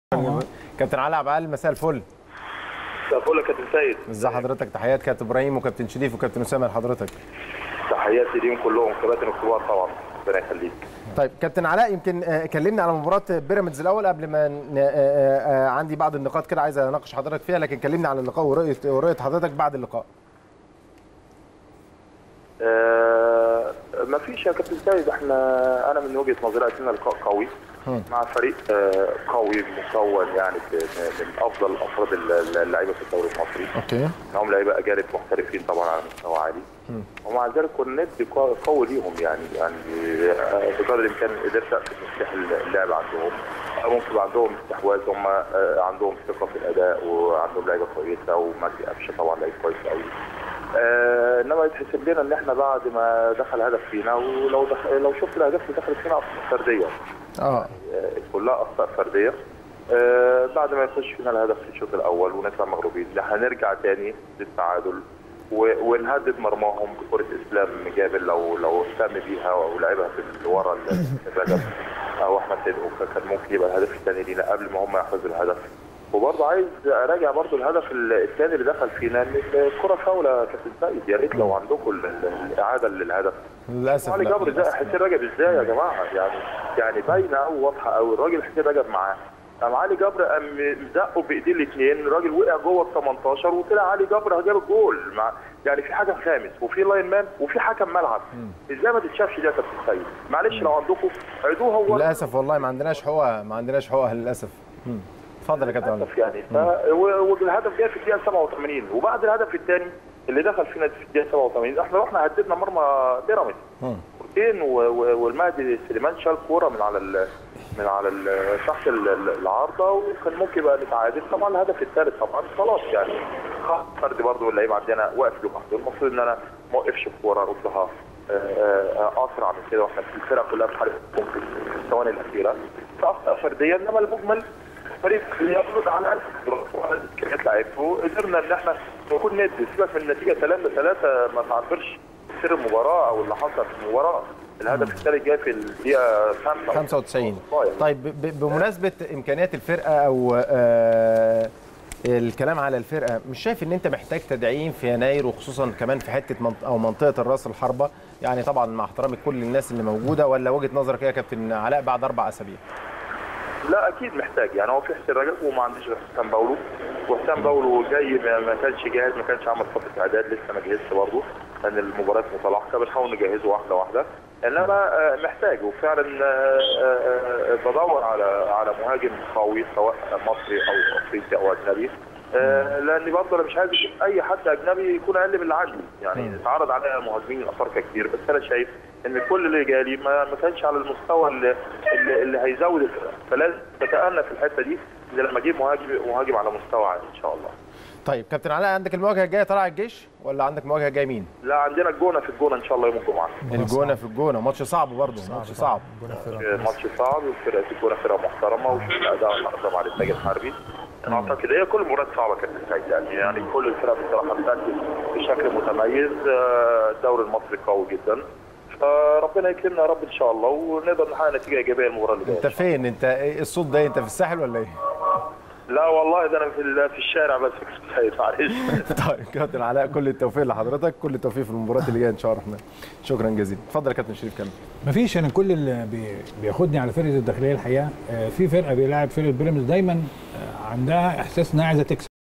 كابتن علاء عبد العال، مساء الفل. مساء الفل يا كابتن سيد. ازي حضرتك؟ تحيات كابتن ابراهيم وكابتن شريف وكابتن اسامه لحضرتك. تحياتي ليهم كلهم، كباتن الكبار طبعا، ربنا يخليك. طيب كابتن علاء، يمكن كلمنا على مباراه بيراميدز الاول قبل ما عندي بعض النقاط كده عايز اناقش حضرتك فيها، لكن كلمنا على اللقاء ورؤيه حضرتك بعد اللقاء. ما فيش يا كابتن سيد، انا من وجهه نظري عايزين لقاء قوي مع فريق قوي مكون يعني من افضل افراد اللعيبه في الدوري المصري. اوكي. هم لعيبه اجانب محترفين طبعا على مستوى عالي. ومع ذلك كنا ندي قوي ليهم يعني بقدر الامكان قدرت اقفل مفتاح اللعب عندهم. ممكن يبقى عندهم استحواذ، هم عندهم ثقه في الاداء وعندهم لعيبه كويسه، ومجدي قفشه طبعا لعيب كويس قوي. انما يتحسب لنا ان احنا بعد ما دخل هدف فينا، لو شفت الاهداف اللي دخلت فينا اخطاء فرديه. كلها اخطاء فرديه. بعد ما يخش فينا الهدف في الشوط الاول ونطلع مغلوبين، هنرجع تاني للتعادل ونهدد مرماهم بكره اسلام جابر لو اهتم بيها ولعبها في ورا الرجل او احمد سيد كان ممكن يبقى الهدف الثاني لينا قبل ما هم يحرزوا الهدف. وبرضه عايز اراجع برضه الهدف الثاني اللي دخل فينا، ان الكره فاوله يا كابتن سيد. يا ريت لو عندكم الاعاده للهدف. للاسف علي جبر ازاي حسين رجب ازاي يا جماعه؟ يعني باينه قوي واضحه قوي. الراجل حسين رجب معاه، قام علي جبر قام زقه بايديه الاثنين، الراجل وقع جوه ال 18 وطلع علي جبر جاب الجول. يعني في حكم خامس وفي لاين مان وفي حكم ملعب، ازاي ما تتشافش دي يا كابتن سيد؟ معلش لو عندكم عيدوها. للاسف والله ما عندناش حقوقها للاسف. اتفضل يا كابتن يعني والهدف جاي في الدقيقه 87، وبعد الهدف الثاني اللي دخل فينا في الدقيقه 87 احنا رحنا هددنا مرمى بيراميدز كورتين، والمهدي سليمان شال كوره من على تحت العارضه، وكان ممكن يبقى نتعادل. طبعا الهدف الثالث طبعا خلاص يعني فردي برضه اللعيب عندنا واقف لوحده. المفروض ان انا ما اوقفش الكوره اردها اسرع من كده، واحنا الفرقه كلها بتحارب في الثواني الاخيره. فاخطاء فرديه، انما المجمل فريق يفرض على امكانيات لعيبته. قدرنا ان احنا نكون ندي سيبك من النتيجه 3-3 ما تعبرش سر المباراه او اللي حصل في المباراه. الهدف الثالث جاي في الدقيقه 95. طيب بمناسبه امكانيات الفرقه او الكلام على الفرقه، مش شايف ان انت محتاج تدعيم في يناير، وخصوصا كمان في حته او منطقه الراس الحربه؟ يعني طبعا مع احترامي كل الناس اللي موجوده، ولا وجهه نظرك ايه يا كابتن علاء بعد 4 أسابيع؟ لا اكيد محتاج. يعني هو في حسين رجب وما عنديش غير حسام باولو، وحسام باولو جاي ما كانش جاهز، ما كانش عمل فتره اعداد، لسه ما جهزش برضه لان المباريات متلاحقه، بنحاول نجهزه واحده واحده. انما محتاج، وفعلا بدور على مهاجم قوي سواء مصري او افريقي او اجنبي، لاني برضه انا مش عايز اي حد اجنبي يكون اقل من اللي عندي. يعني اتعرض عليا مهاجمين افارقه كتير، بس انا شايف ان كل اللي جالي ما كانش على المستوى اللي هيزود الفرق، فلازم نتأنى في الحته دي ان لما اجيب مهاجم على مستوى عالي ان شاء الله. طيب كابتن علاء، عندك المواجهه الجايه طلع الجيش ولا عندك مواجهه جايه مين؟ لا عندنا الجونه في الجونه ان شاء الله يوم الجمعه. الجونه في الجونه، ماتش صعب برضه، ماتش صعب. ماتش صعب، وفرقه الجونه فرقه محترمه وفي الاداء النهارده مع الانتاج الحربي. انا اعتقد هي كل المباريات صعبه كانت يعني كل الفرق بصراحه بتأدي بشكل متميز. الدوري المصري قوي جدا، فربنا يكرمنا يا رب ان شاء الله ونقدر نحقق نتيجه ايجابيه المباراه اللي جايه. انت فين؟ انت الصوت ده انت في الساحل ولا ايه؟ لا والله ده انا في الشارع بس معلش. طيب كابتن علاء، كل التوفيق لحضرتك، كل التوفيق في المباراه اللي جايه ان شاء الله الرحمن. شكرا جزيلا. اتفضل يا كابتن شريف كمل. مفيش، انا كل اللي بياخدني على فرقه الداخليه الحقيقه، في فرقه بيلاعب فرقه بيراميدز دايما عندها احساس انها عايزه تكسب.